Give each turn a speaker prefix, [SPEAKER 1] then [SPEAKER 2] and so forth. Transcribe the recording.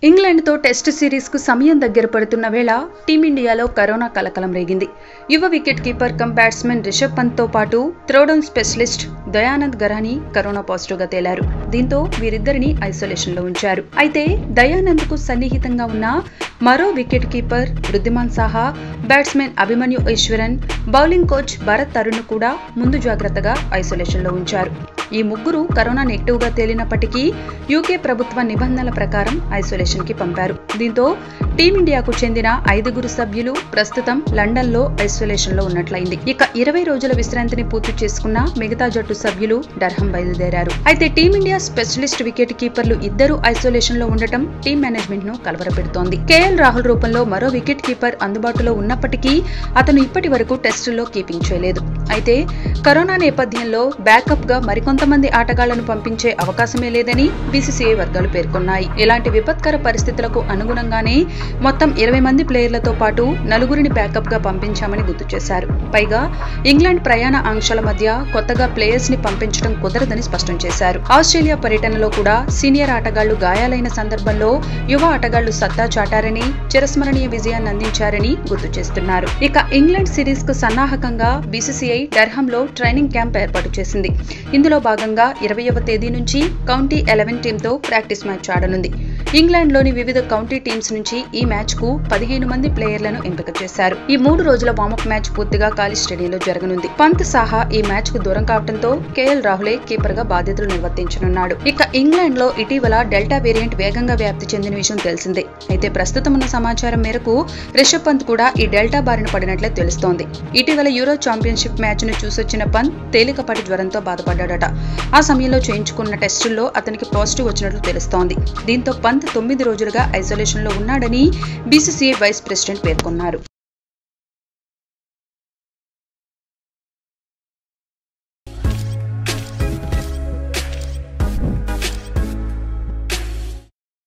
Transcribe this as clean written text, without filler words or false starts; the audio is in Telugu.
[SPEAKER 1] ఇంగ్లాండ్ తో టెస్ట్ సిరీస్ కు సమయం దగ్గర పడుతున్న వేళ టీమిండియాలో కరోనా కలకలం రేగింది. యువ wicket keeper cum batsmen Rishabh Pant తో పాటు throwdown specialist Dayanand Garani corona positive గా తేలారు. దీంతో వీరిద్దరిని ఐసోలేషన్ లో ఉంచారు. అయితే దయానంద్ కు సన్నిహితంగా ఉన్న మరో wicket keeper Wriddhiman Saha, batsmen Abhimanyu Easwaran, bowling coach Bharat Tarun కూడా ముందు జాగ్రత్తగా ఐసోలేషన్ లో ఉంచారు. ఈ ముగ్గురు కరోనా నెగిటివ్ గా తేలినప్పటికీ యూకే ప్రభుత్వ నిబంధనల ప్రకారం ఐసోలేషన్ కి పంపారు. దీంతో టీమిండియాకు చెందిన 5 సభ్యులు ప్రస్తుతం లండన్ లో ఐసోలేషన్ లో ఉన్నట్లయింది. ఇక 20 రోజుల విశ్రాంతిని పూర్తి చేసుకున్న మిగతా జట్టు సభ్యులు డర్హం బయలుదేరారు. అయితే టీమిండియా స్పెషలిస్ట్ వికెట్ కీపర్లు ఇద్దరు ఐసోలేషన్ లో ఉండటం టీం మేనేజ్మెంట్ ను కలవరపెడుతోంది. రాహుల్ రూపంలో మరో వికెట్ కీపర్ అందుబాటులో ఉన్నప్పటికీ అతను ఇప్పటి వరకు టెస్టుల్లో కీపింగ్ చేయలేదు. అయితే కరోనా నేపథ్యంలో బ్యాకప్ గా మరికొంతమంది ఆటగాళ్లను పంపించే అవకాశమే లేదని BCCI వర్గాలు పేర్కొన్నాయి. ఇలాంటి విపత్కర పరిస్థితులకు అనుగుణంగానే మొత్తం 20 మంది ప్లేయర్లతో పాటు 4 బ్యాకప్ గా పంపించామని గుర్తు చేశారు. పైగా ఇంగ్లాండ్ ప్రయాణ ఆంక్షల మధ్య కొత్తగా ప్లేయర్స్ ని పంపించడం కుదరదని స్పష్టం చేశారు. ఆస్ట్రేలియా పర్యటనలో కూడా సీనియర్ ఆటగాళ్లు గాయాలైన సందర్భంలో యువ ఆటగాళ్లు సత్తా చాటారని, చిరస్మరణీయ విజయాన్ని అందించారని గుర్తు చేస్తున్నారు. ఇక ఇంగ్లాండ్ సిరీస్ కు సన్నాహకంగా BCCI డర్హంలో ట్రైనింగ్ క్యాంప్ ఏర్పాటు చేసింది. ఇందులో భాగంగా 20వ తేదీ నుంచి కౌంటీ 11 టీంతో ప్రాక్టీస్ మ్యాచ్ ఆడనుంది. ఇంగ్లాండ్ లోని వివిధ కౌంటీ టీమ్స్ నుంచి ఈ మ్యాచ్ కు 15 మంది ప్లేయర్లను ఎంపిక చేశారు. ఈ 3 రోజుల వార్మప్ మ్యాచ్ పూర్తిగా ఖాళీ స్టేడియంలో జరగనుంది. పంత్, సాహా ఈ మ్యాచ్ కు దూరం కావడంతో రాహులే కీపర్ గా బాధ్యతలు నిర్వర్తించనున్నాడు. ఇక ఇంగ్లాండ్ లో ఇటీవల డెల్టా వేరియంట్ వేగంగా వ్యాప్తి చెందిన విషయం తెలిసిందే. అయితే ప్రస్తుతం ఉన్న సమాచారం మేరకు రిషబ్ పంత్ కూడా ఈ డెల్టా బారిన పడినట్లే తెలుస్తోంది. ఇటీవల యూరో ఛాంపియన్షిప్ మ్యాచ్ ను చూసొచ్చిన పంత్ తేలికపాటి జ్వరంతో బాధపడ్డాడట. ఆ సమయంలో చేయించుకున్న టెస్టుల్లో అతనికి పాజిటివ్ వచ్చినట్లు తెలుస్తోంది. దీంతో పంత్ 9 రోజులుగా ఐసోలేషన్ లో ఉన్నాడని BCCI వైస్ ప్రెసిడెంట్ పేర్కొన్నారు.